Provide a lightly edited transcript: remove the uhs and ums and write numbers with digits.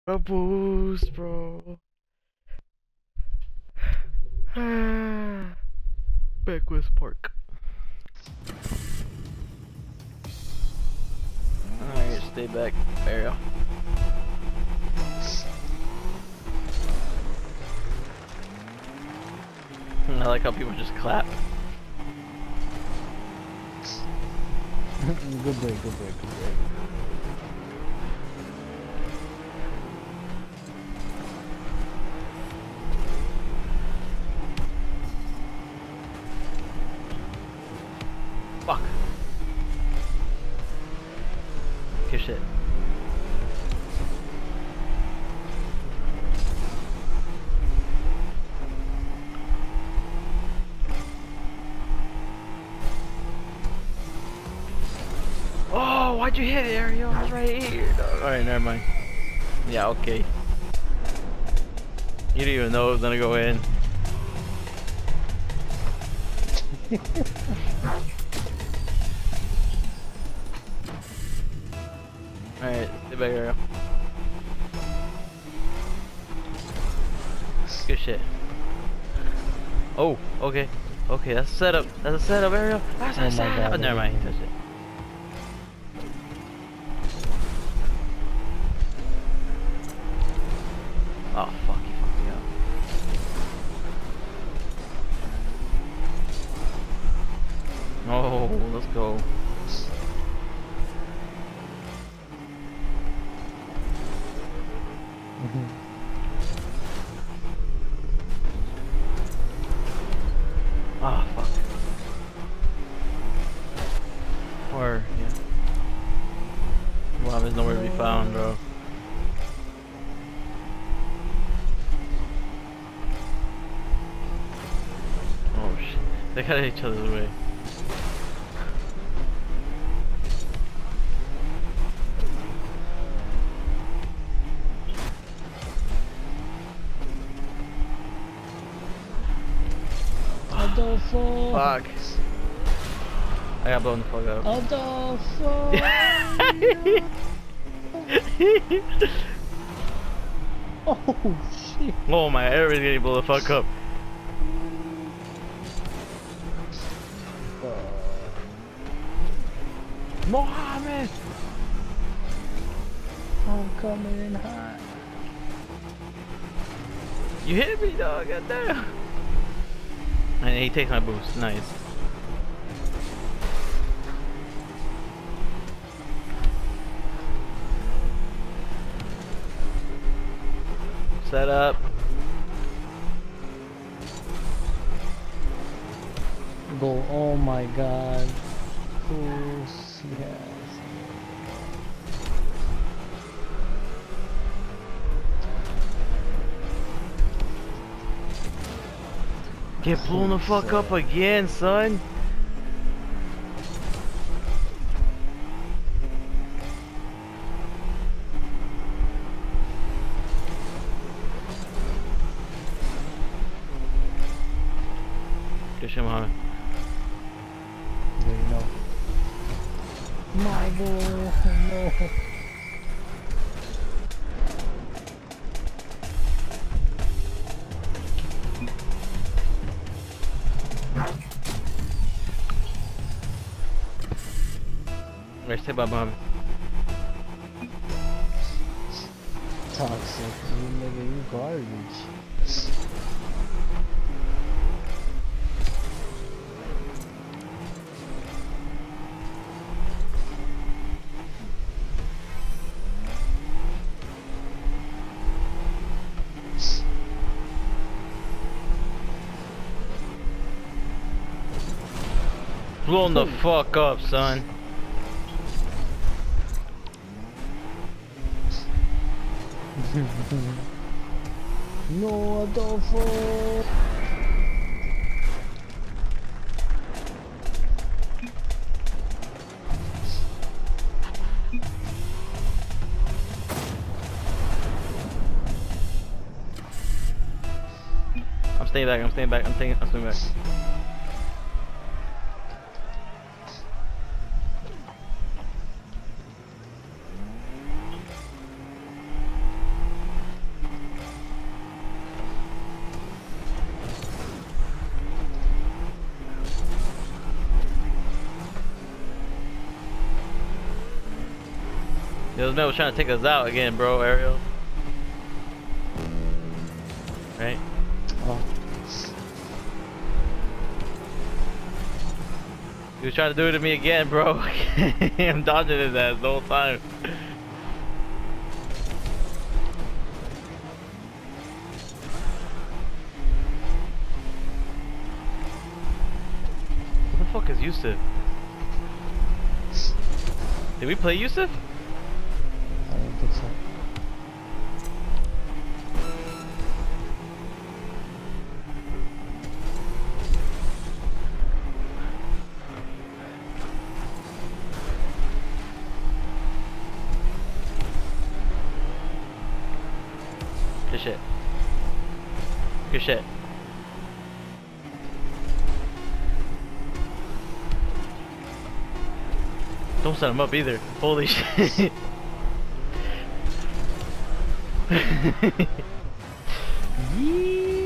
A boost, bro. Backwoods Park. Alright, stay back, Ariel. I like how people just clap. Good break, good break, good break. Fuck. Good shit. Oh, why'd you hit it, Ariel? I was right here, dog. Alright, never mind. Yeah, okay. You didn't even know it was gonna go in. Alright, stay back, Ariel. Good shit. Oh, okay. Okay, that's a setup. That's a setup, Ariel. That's a setup. God, Never mind, he touched it. Oh, fuck, he fucked me up. Oh, let's go. Ah, fuck. Or, yeah. Wow, there's nowhere to be found, bro. Oh, shit. They got each other's way. Adolfo! Fuck. I got blown the fuck up. Adolfo! Oh shit! Oh my, everybody's getting blown the fuck up. Mohammed! I'm coming in hot. You hit me, dog. Goddamn. And he takes my boost. Nice. Set up. Go, oh my god. Who's, yes. Get blown the fuck up again, son. Good shit, Mohammed. There you know. My boy, no. Right, stay by Mohammed. Toxic, you nigga, you garbage. Blown the fuck up, son. No, Adolfo! I'm staying back, I'm staying back, I'm staying back. Those men was trying to take us out again, bro, Ariel. Right? Oh. He was trying to do it to me again, bro. I'm dodging his ass the whole time. Where the fuck is Yusuf? Did we play Yusuf? I don't think so. Good shit. Good shit. Don't set him up either. Holy shit. Yee.